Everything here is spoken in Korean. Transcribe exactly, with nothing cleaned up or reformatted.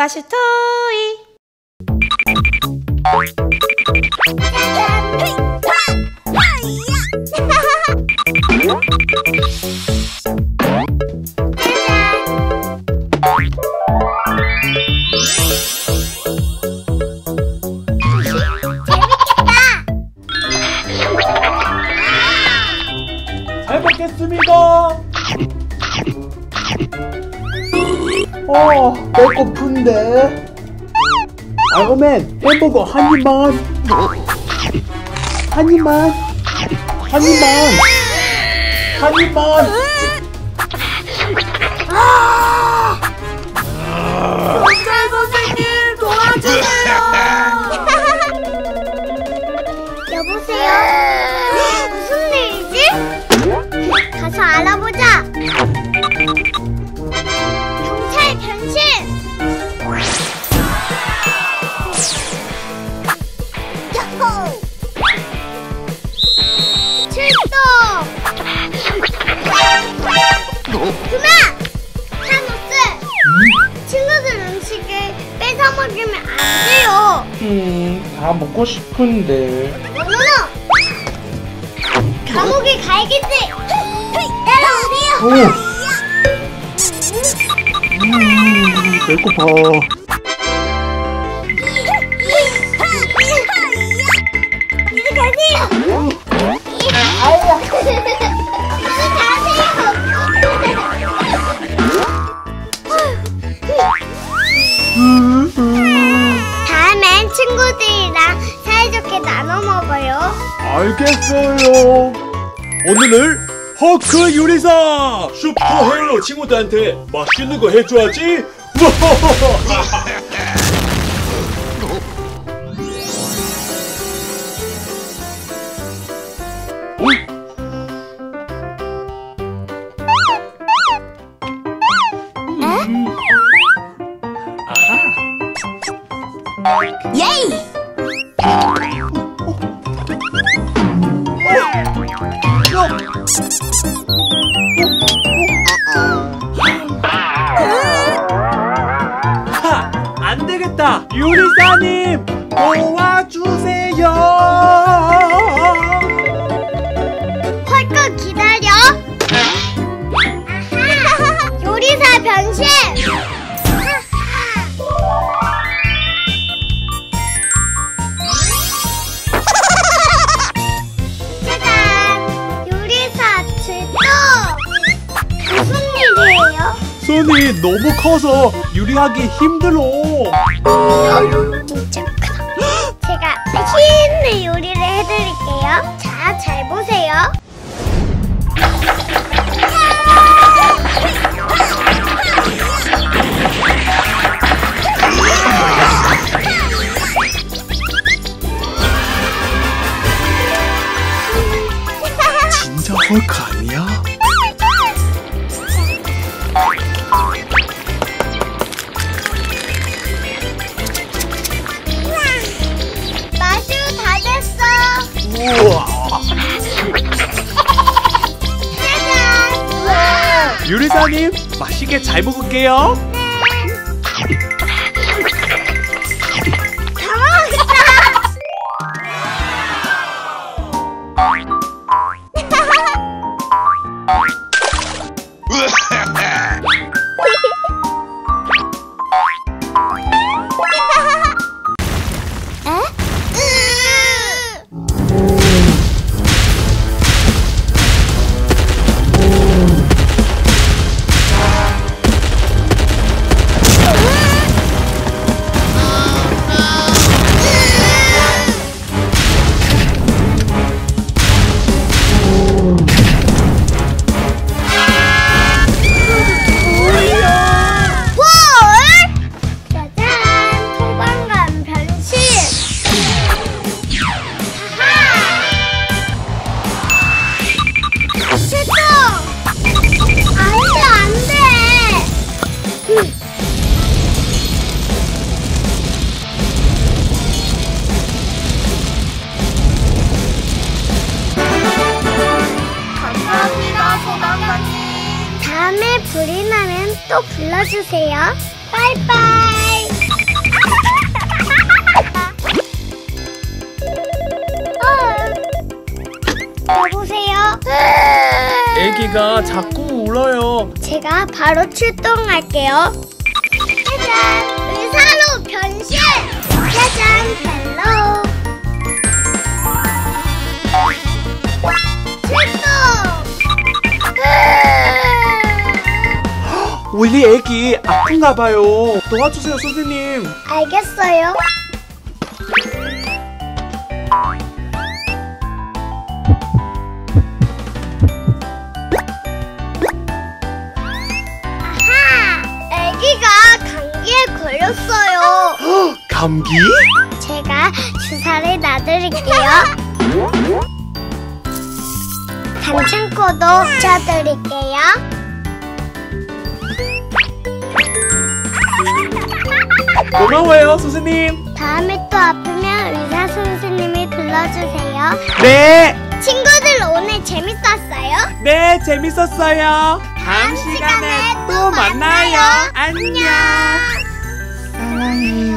마실 토이. 잘 먹겠습니다. 어, 배고픈데. 아이고맨, 햄버거 한 입만. 한 입만. 한 입만. 한 입만. 경찰 선생님 도와주세요. 여보세요? 무슨 일이지? 가서 알아보자. 경찰 변신! 야호! 출동! 그만! 타노스! 친구들 음식을 뺏어 먹으면 안 돼요. 음, 다 먹고 싶은데. 노노노! 감옥에 가야겠지! 따라오세요! 오. 음, 배고파. 이제 가세요! 아야! 이제 가세요! 다음엔 친구들이랑 사이좋게 나눠 먹어요. 알겠어요. 오늘은 허크 요리사 슈퍼히어로 친구들한테 맛있는 거 해줘야지. 예이! 하! 안 되겠다. 요리사님 도와주세요. 헐크 기다려. 아하! 요리사 변신. 짜잔! 요리사 출동. 무슨 일이에요? 손이 너무 커서 요리하기 힘들어. 제가 맛있는 요리를 해드릴게요. 자, 잘 보세요. 진짜 헐크 아니야? 마슈 다 됐어. 우와. 짜잔. 우와. 요리사님 맛있게 잘 먹을게요. 다 먹었다. 다음에 불이 나면 또 불러주세요. 빠이빠이. 애기가 자꾸 울어요. 제가 바로 출동할게요. 짜잔! 의사로 변신! 짜잔! 헬로! 출동! 우리 애기 아픈가 봐요. 도와주세요, 선생님. 알겠어요. 아하! 애기가 감기에 걸렸어요. 감기? 제가 주사를 놔드릴게요. 단층코도 붙여드릴게요. 고마워요, 선생님. 다음에 또 아프면 의사 선생님이 불러주세요. 네. 친구들 오늘 재밌었어요? 네, 재밌었어요. 다음 시간에 시간에 또 또 만나요. 만나요. 안녕. 사랑해요.